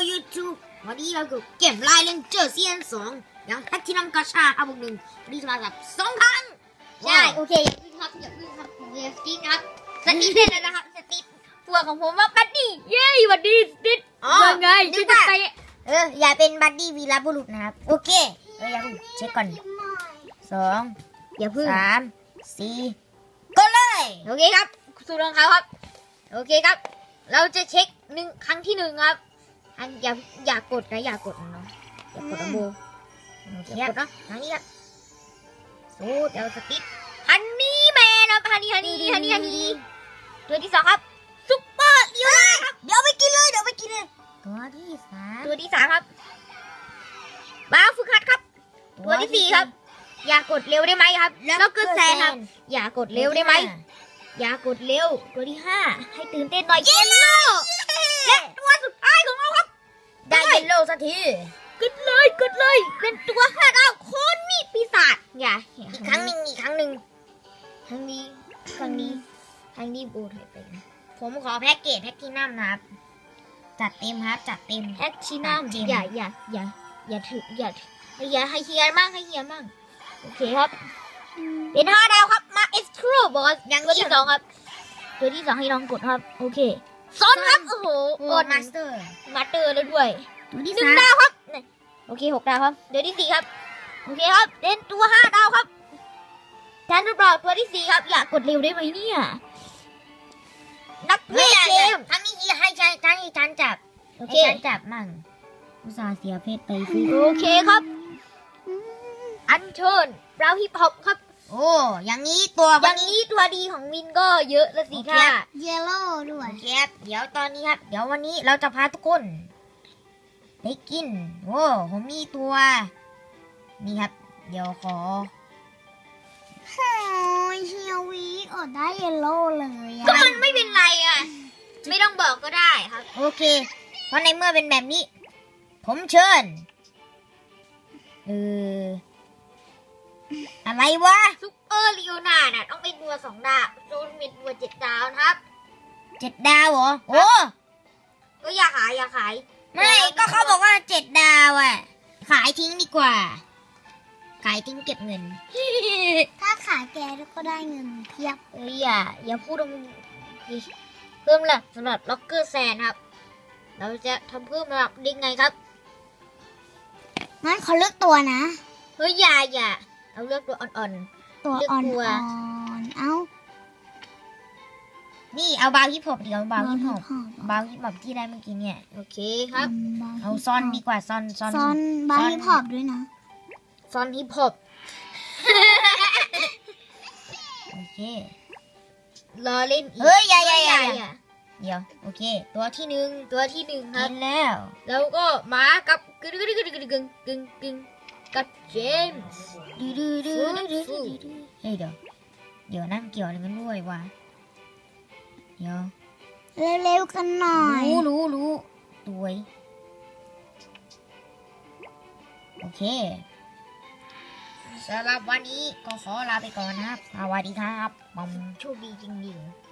YouTube วันนี้เราอยู่เกมไลน์เลนเจอร์ซีซั่น2อย่างแพทที่นำกระชาครับ1วันนี้จะมากับ2 ครั้งใช่โอเคอย่าพึ่งครับเดี๋ยวสติ๊กครับสติ๊กเล่นเลยนะครับสติ๊กพวกของผมว่าบัดดี้เย้บัดดี้สติ๊กยังไงจะไปอย่าเป็นบัดดี้วีรบุรุษนะครับโอเคอย่าพึ่งเช็คก่อน2อย่าพึ่ง3 4ก็เลยโอเคครับสู่รองเท้าครับโอเคครับเราจะเช็คครั้งที่1ครับอย่ากดนะอย่ากดนะเนาะอย่ากดนะโบอย่ากดนะทางนี้ครับสูดเดี๋ยวสติ๊กฮันนี่แมนครับฮันนี่ตัวที่2ครับซุปเปอร์เลียวครับเดี๋ยวไปกินเลยตัวที่3ครับบ้าฝึกหัดครับตัวที่4ครับอย่ากดเร็วได้ไหมครับแล้วก็แซงครับอย่ากดเร็วได้ไหมอย่ากดเร็วตัวที่5ให้ตื่นเต้นหน่อยเยลโล่และตัวสุดท้ายของเราครับได้เยลโล่สักทีกดเลยเป็นตัว5 ดาวคนมีปีศาจอย่าอีกครั้งหนึ่งครั้งนี้โบถอยไปนะผมขอแพ็กเกจแพ็กที่นัมนะครับจัดเต็มครับจัดเต็มแพ็กที่นัมอย่าถืออย่าให้เฮียมั่งโอเคครับเป็น5 ดาวครับมาเอสครูบอสตัวที่2ครับตัวที่2ให้ลองกดครับโอเคซอนครับโอ้โหกดมาสเตอร์แล้วด้วยตัวที่1 ดาวครับโอเค6 ดาวครับตัวที่4ครับโอเคครับเป็นตัว5 ดาวครับทันหรือเปล่าตัวที่4ครับอย่ากดเร็วได้ไหมเนี่ยนักเพลย์เกมทั้งนี้ให้ฉันจับโอเคฉันจับมั่งอุตส่าห์เสียเพชรไปซื้อโอเคครับอันเชิญเราฮิปฮอปครับโอ้อย่างนี้ตัวดีของวินก็เยอะละสิค่ะเยลโล่ด้วยครับเดี๋ยวตอนนี้ครับเดี๋ยววันนี้เราจะพาทุกคนไปกินโอ้ผมมีตัวนี่ครับเดี๋ยวขอโอ้ยเฮียวีได้เยลโล่เลยก็มันไม่เป็นไรไม่ต้องบอกก็ได้ครับโอเคเพราะในเมื่อเป็นแบบนี้ผมเชิญอะไรวะซุปเปอร์ลีโอนาร์ดต้องเป็นตัว2 ดาวโดนเป็นตัว7 ดาวนะครับ7 ดาวเหรอโอ้ก็อย่าขายไม่ก็เขาบอกว่า7 ดาวขายทิ้งดีกว่าขายทิ้งเก็บเงินถ้าขายแกก็ได้เงินเพียบอย่าพูดเพิ่มละสำหรับล็อกเกอร์แซนครับเราจะทำเพิ่มระดับได้ไงครับงั้นเขาเลือกตัวนะเฮ้ยอย่าเอาเลือกตัวอ่อนๆตัวอ่อนๆเอานี่เอาบาวฮิปฮอปเดี๋ยวบาวฮิปฮอปที่ได้เมื่อกี้เนี่ยโอเคครับเอาซอนดีกว่าซอนบาวฮิปฮอปด้วยนะซอนฮิปฮอปโอเครอเล่นอีกเฮ้ยอย่าเดี๋ยวโอเคตัวที่1ครับแล้วก็มากับกึ่งกับเจมส์เฮ้ยเดี๋ยวนั่งเกี่ยวอะไรกันด้วยวะเดี๋ยวเร็วกันหน่อยรู้ด้วยโอเคสำหรับวันนี้ก็ขอลาไปก่อนนะครับสวัสดีครับโชคดีจริงๆ